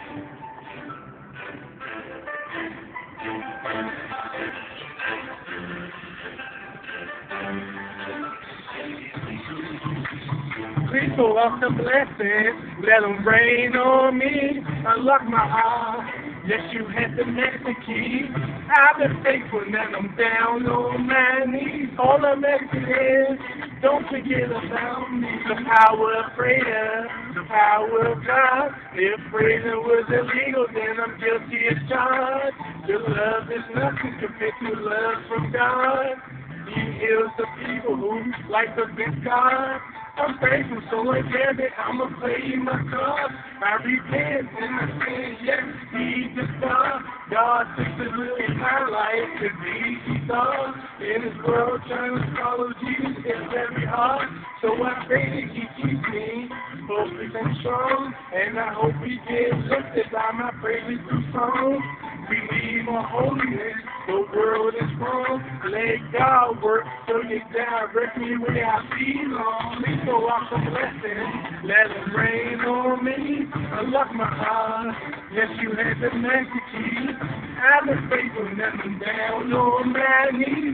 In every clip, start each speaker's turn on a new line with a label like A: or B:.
A: Please pour out the blessings, let them rain on me. Unlock my eyes, yes, you had the master key. I've been faithful, now I'm down on my knees. All I'm asking is, don't forget about me. The power of prayer, the power of God. If prayer was illegal, then I'm guilty as charged. Your love is nothing compared to love from God. He heals the people who like the big God. I'm grateful, so again that I'ma play my cards. I repent and I sin, yes, He's the star. God fixes in my life to be the star. In this world, trying to follow Jesus is very hard. So I pray that He keeps me focused and strong. And I hope He gets lifted by my praises through song. We need more holiness, the world is wrong. Let God work so you direct me where I belong. Please go out the blessings, let it rain on me. Unlock my heart, yes, you had the magic key. I've been faithful, nothing down on my knees.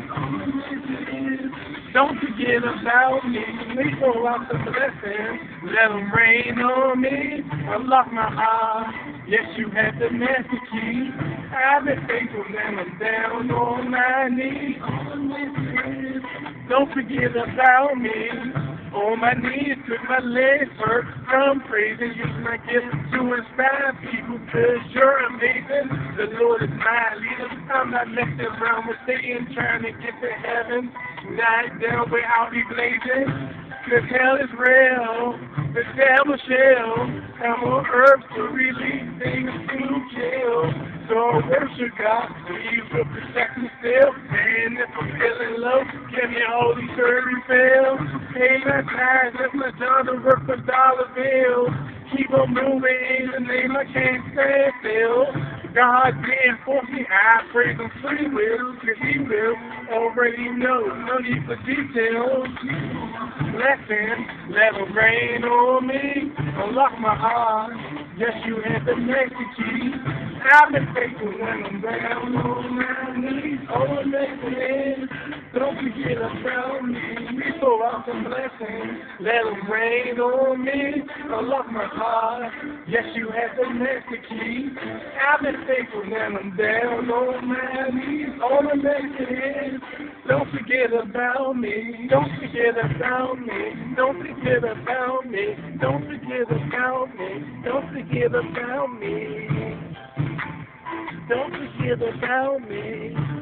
A: Don't forget about me. Please go out the blessings, let them rain on me. Unlock my heart, yes, you had the magic key. I've been faithful, and I'm down on my knees. Don't forget about me. On my knees, with my legs hurt from praising. Use my gift to inspire people, cause you're amazing. The Lord is my leader. I'm not messing around with Satan, trying to get to heaven. Not down where I'll be blazing. Cause hell is real, the devil shall come on earth to release things to kill. So I worship God, so He will protect me still. And if I'm feeling low, give me a Holy Spirit refill. Pay my tithes, let my daughter work for dollar bills. Keep on moving in the name I can't stand still. God can't force me, I praise Him free will, cause He will already know, no need for details. Blessing, let it rain on me, unlock my heart, yes, you had the magic key. I've been faithful when I'm down on my knees. Oh, listen, don't forget about me. We pour out some blessings, let them rain on me. Unlock my heart, yes, you have the master key. I've been faithful when I'm down on my knees. All I'm asking is, don't forget about me. Don't forget about me. Don't forget about me. Don't forget about me. Don't forget about me. Don't forget about me.